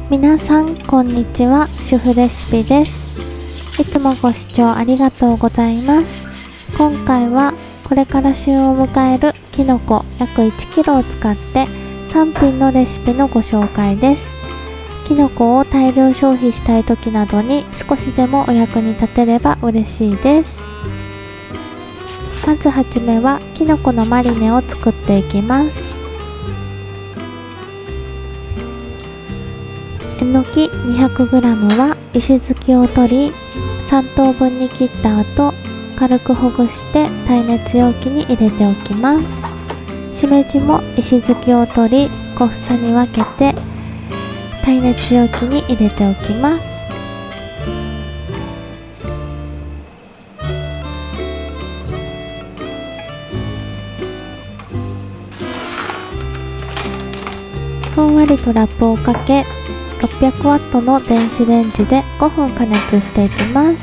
皆さんこんにちは、主婦レシピです。いつもご視聴ありがとうございます。今回はこれから旬を迎えるきのこ約 1kg を使って3品のレシピのご紹介です。きのこを大量消費したい時などに少しでもお役に立てれば嬉しいです。まずはじめはきのこのマリネを作っていきます。えのき 200g は石突きを取り3等分に切った後、軽くほぐして耐熱容器に入れておきます。しめじも石突きを取り小房に分けて耐熱容器に入れておきます。ふんわりとラップをかけ600ワットの電子レンジで5分加熱していきます。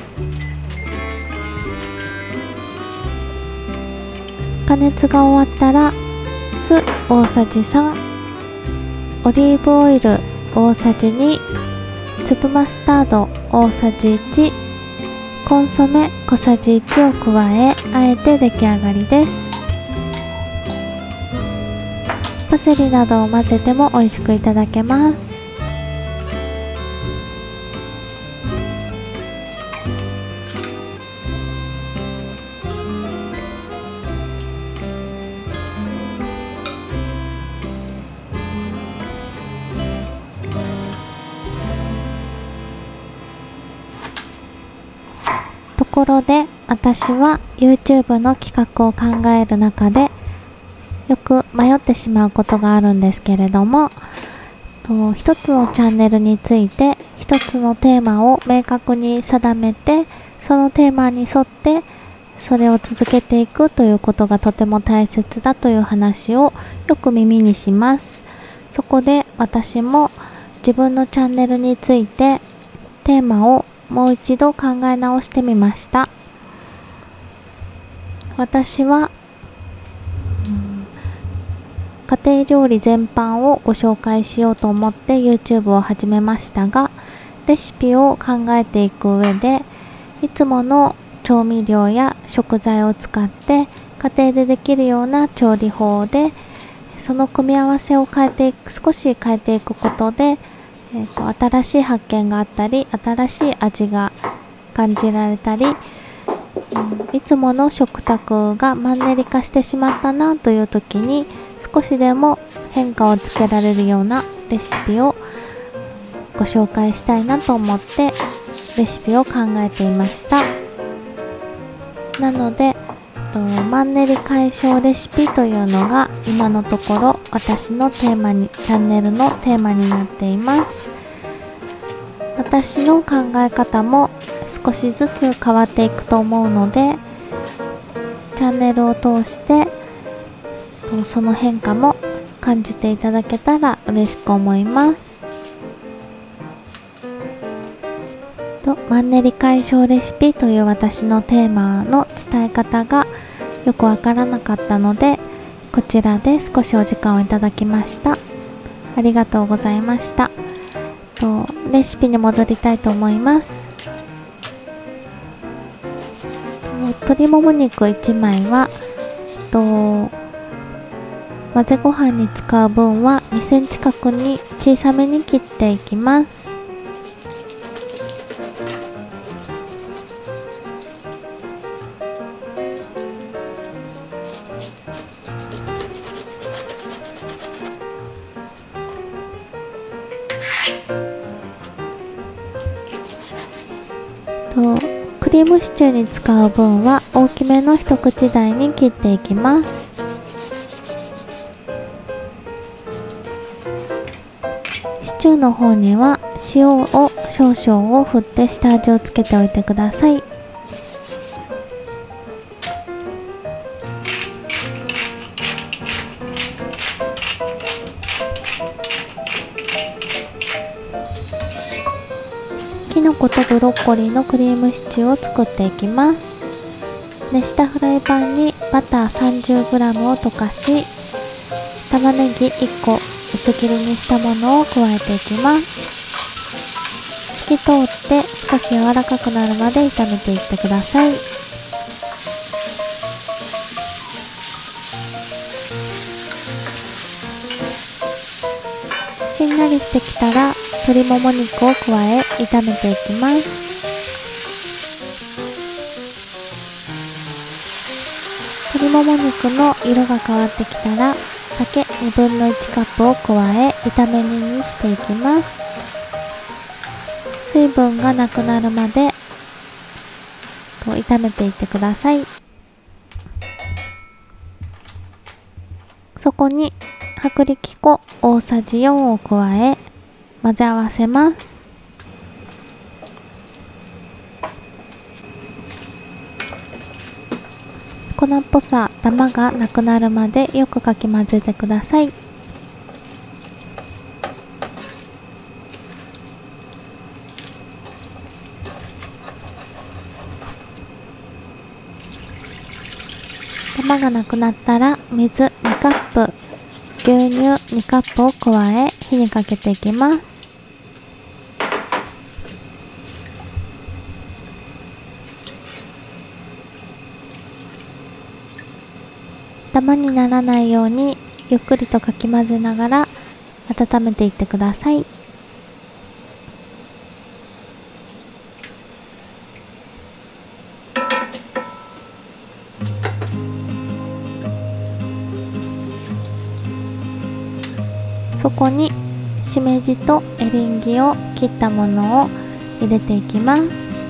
加熱が終わったら酢大さじ3、オリーブオイル大さじ2、粒マスタード大さじ1、コンソメ小さじ1を加えあえて出来上がりです。パセリなどを混ぜても美味しくいただけます。ところで私は YouTube の企画を考える中でよく迷ってしまうことがあるんですけれども、一つのチャンネルについて一つのテーマを明確に定めて、そのテーマに沿ってそれを続けていくということがとても大切だという話をよく耳にします。そこで私も自分のチャンネルについてテーマをもう一度考え直してみました。私は家庭料理全般をご紹介しようと思って YouTube を始めましたが、レシピを考えていく上でいつもの調味料や食材を使って家庭でできるような調理法でその組み合わせを少し変えていくことで、新しい発見があったり新しい味が感じられたり、いつもの食卓がマンネリ化してしまったなという時に少しでも変化をつけられるようなレシピをご紹介したいなと思ってレシピを考えていました。なのでマンネリ解消レシピというのが今のところ私のチャンネルのテーマになっています。私の考え方も少しずつ変わっていくと思うので、チャンネルを通してその変化も感じていただけたら嬉しく思います。マンネリ解消レシピという私のテーマの伝え方がよくわからなかったので、こちらで少しお時間をいただきました。ありがとうございました。レシピに戻りたいと思います。鶏もも肉1枚は混ぜご飯に使う分は2センチ角に小さめに切っていきます。クリームシチューに使う分は大きめの一口大に切っていきます。シチューの方には塩を少々を振って下味をつけておいてください。きのことブロッコリーのクリームシチューを作っていきます。熱したフライパンにバター 30g を溶かし、玉ねぎ1個薄薄切りにしたものを加えていきます。透き通って少し柔らかくなるまで炒めていってください。しんなりしてきたら鶏もも肉を加え炒めていきます。鶏もも肉の色が変わってきたら酒1/2カップを加え炒め煮にしていきます。水分がなくなるまで炒めていってください。そこに薄力粉大さじ4を加え混ぜ合わせます。粉っぽさ、ダマがなくなるまでよくかき混ぜてください。ダマがなくなったら水2カップ、牛乳2カップを加え火にかけていきます。ダマにならないようにゆっくりとかき混ぜながら温めていってください。そこにしめじとエリンギを切ったものを入れていきます。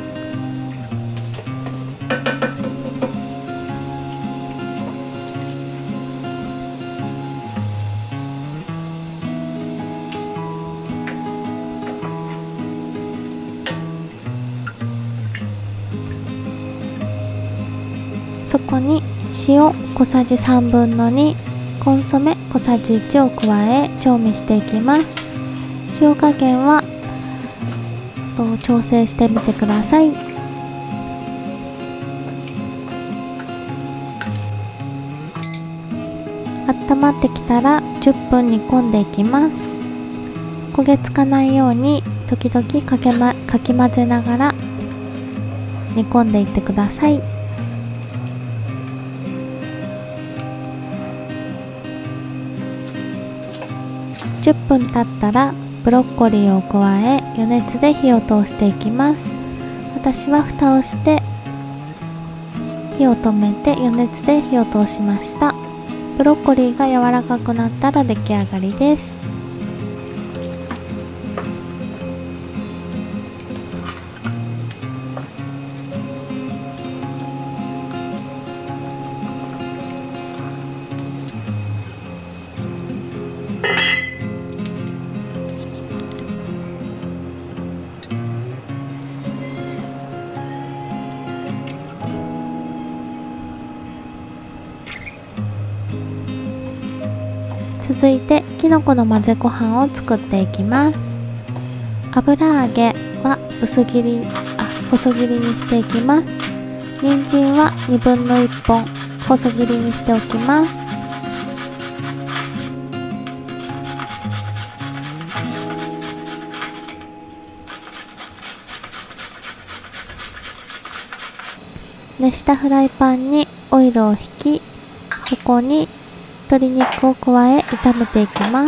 そこに塩小さじ2/3、コンソメ小さじ1を加え調味していきます。塩加減は調整してみてください。温まってきたら10分煮込んでいきます。焦げつかないように時々かき混ぜながら煮込んでいってください。10分経ったらブロッコリーを加え余熱で火を通していきます。私は蓋をして火を止めて余熱で火を通しました。ブロッコリーが柔らかくなったら出来上がりです。続いてきのこの混ぜご飯を作っていきます。油揚げは細切りにしていきます。人参は1/2本細切りにしておきます。熱したフライパンにオイルを引き、そこに鶏肉を加え炒めていきます。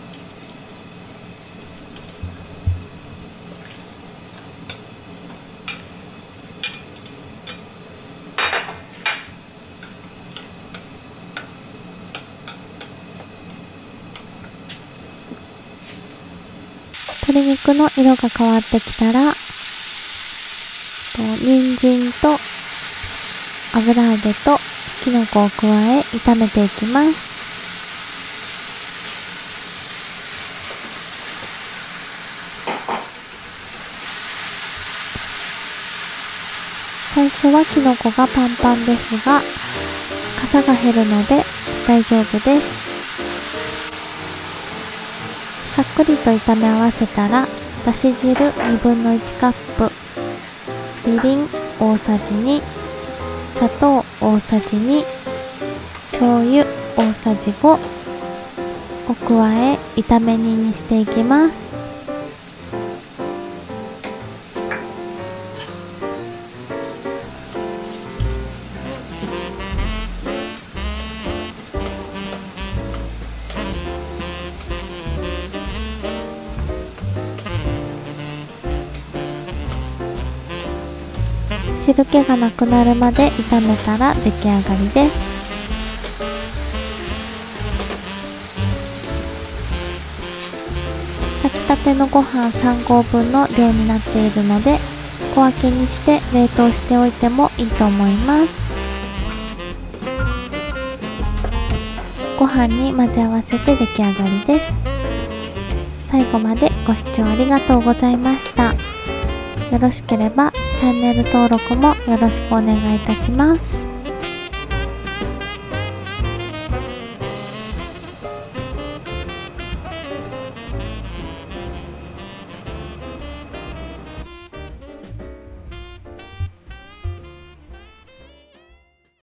鶏肉の色が変わってきたら人参と油揚げときのこを加え炒めていきます。最初はきのこがパンパンですが、かさが減るので大丈夫です。さっくりと炒め合わせたら、だし汁1/2カップ、みりん大さじ2、砂糖大さじ2、醤油大さじ5を加え炒め煮にしていきます。汁気がなくなるまで炒めたら出来上がりです。炊きたてのご飯3合分の量になっているので、小分けにして冷凍しておいてもいいと思います。ご飯に混ぜ合わせて出来上がりです。最後までご視聴ありがとうございました。よろしければチャンネル登録もよろしくお願いいたします。